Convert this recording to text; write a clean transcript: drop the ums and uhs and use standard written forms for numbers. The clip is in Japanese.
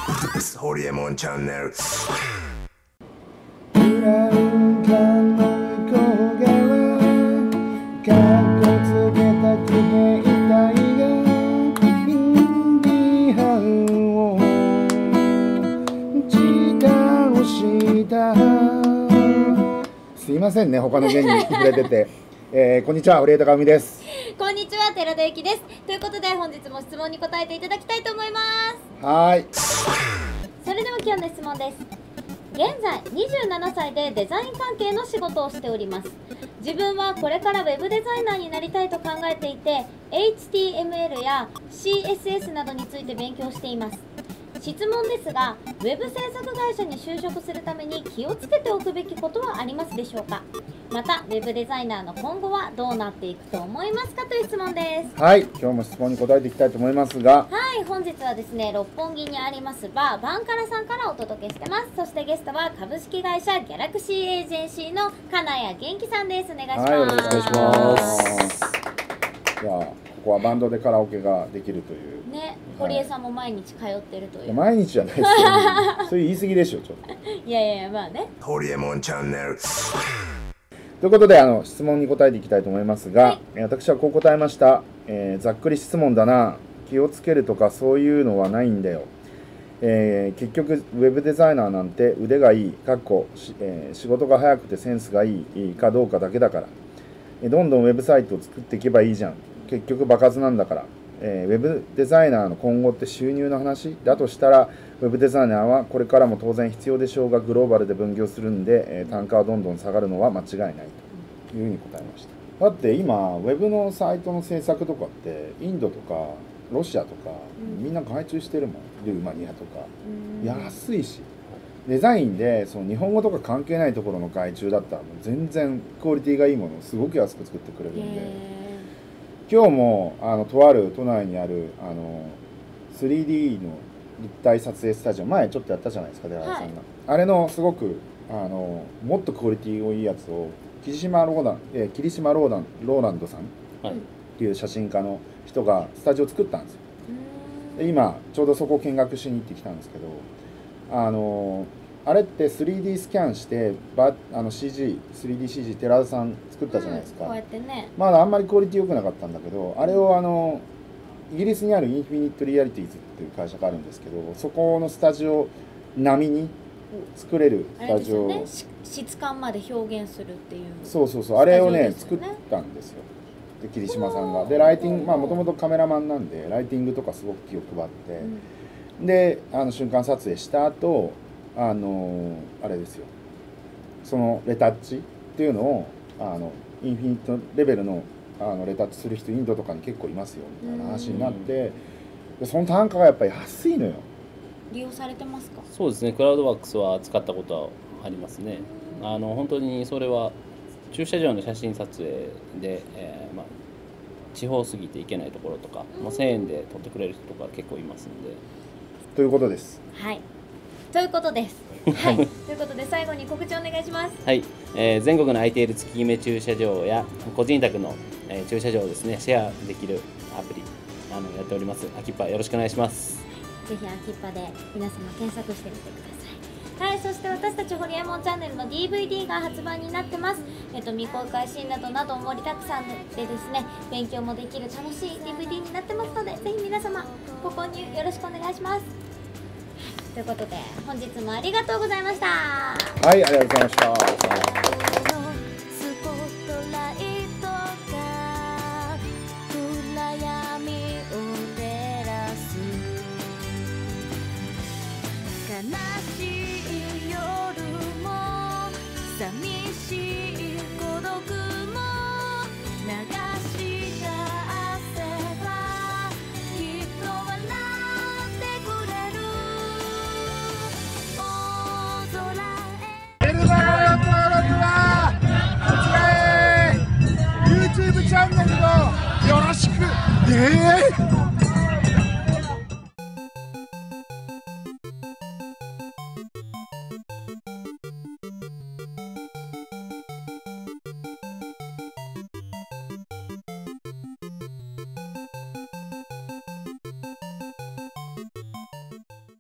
ホリエモンチャンネル。 ブラウン管の向こう側、かっこつけた騎兵隊がインディハンを打ち倒した。すいませんね、他の芸人に触れてて。こんにちは、堀江貴文です。 こんにちは、寺田由紀です。ということで本日も質問に答えていただきたいと思います。 はい。 それでは今日の質問です。現在27歳でデザイン関係の仕事をしております。自分はこれからウェブデザイナーになりたいと考えていて、 HTML や CSS などについて勉強しています。質問ですが、ウェブ制作会社に就職するために気をつけておくべきことはありますでしょうか。またウェブデザイナーの今後はどうなっていくと思いますか、という質問です。 はい、今日も質問に答えていきたいと思いますが、 はい、本日はですね、六本木にありますバーバンカラさんからお届けしてます。そしてゲストは株式会社ギャラクシーエージェンシーの金谷元気さんです。お願いします。 はい、よろしくお願いします。じゃあここはバンドでカラオケができるというね、堀江さんも毎日通ってるという。 毎日じゃないですよ、そういう言い過ぎでしょ、ちょっと。 いやいや、まあね。 ホリエモンチャンネル。 ということで質問に答えていきたいと思いますが、 はい、 私はこう答えました。ざっくり質問だな、気をつけるとかそういうのはないんだよ。結局ウェブデザイナーなんて腕がいい、仕事が早くてセンスがいいかどうかだけだから、どんどんウェブサイトを作っていけばいいじゃん。結局場数なんだから。ウェブデザイナーの今後って収入の話だとしたら、ウェブデザイナーはこれからも当然必要でしょうが、グローバルで分業するんで、単価はどんどん下がるのは間違いないというふうに答えました。だって今ウェブのサイトの制作とかってインドとかロシアとか、みんな外注してるもん。ルーマニアとか、安いし、デザインでその日本語とか関係ないところの外注だったらもう全然クオリティがいいものをすごく安く作ってくれるんで、今日もとある都内にある3D の立体撮影スタジオ、前ちょっとやったじゃないですか、寺田さんが、はい、あれのすごくもっとクオリティがいいやつを霧島ローランドさんっていう写真家の人がスタジオ作ったんですよ。で今ちょうどそこを見学しに行ってきたんですけど、あれって 3D スキャンして3DCG 寺田さん作ったじゃないですか、 こうやってね。 まだあんまりクオリティ良くなかったんだけど、あれをイギリスにあるインフィニットリアリティーズっていう会社があるんですけど、そこのスタジオ並みに作れるスタジオ、 あれですよね、質感まで表現するっていう。 そうあれをね作ったんですよ。で霧島さんがでライティング、もともとカメラマンなんでライティングとかすごく気を配って、で瞬間撮影した後あれですよ、そのレタッチっていうのをインフィニットレベルのレタッチする人インドとかに結構いますよみたいな話になって、でその単価がやっぱり安いのよ。 利用されてますか？ そうですね、クラウドワークスは使ったことはありますね。本当にそれは駐車場の写真撮影で、地方過ぎて行けないところとか、もう1000円で撮ってくれる人とか結構いますので。 ということです。 はい、ということです。はい、ということで最後に告知お願いします。 はい、全国の空いている月決め駐車場や個人宅の、駐車場をですねシェアできるアプリやっております。アキッパよろしくお願いします。 ぜひアキッパで皆様検索してみてください。はい、そして私たちホリエモンチャンネルの DVD が発売になってます。未公開シーンなど盛りだくさんでですね、勉強もできる楽しい DVD になってますので、ぜひ皆様ご購入よろしくお願いします。ということで本日もありがとうございました。 はい、ありがとうございました。 悲しい夜も寂しい孤独も流した汗はきっと笑ってくれる。大空へベルマガの登録はこちらへ YouTube チャンネルのよろしく